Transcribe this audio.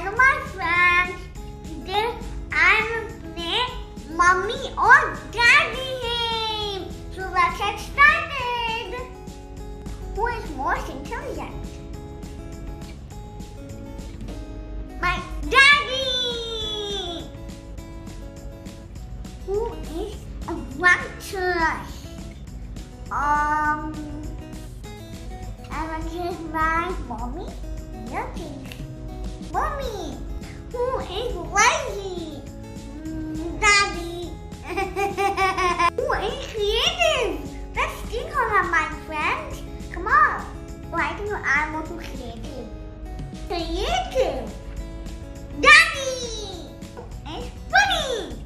Hello my friends, today I will play Mummy or Daddy game. So let's get started. Who is most intelligent? My daddy. Who is adventurous? I will choose my mommy. Nothing. Mommy, who is lazy? Daddy. Who is creative? Let's think about my friends. Come on. Why do I want to creative? Creative. Daddy is funny.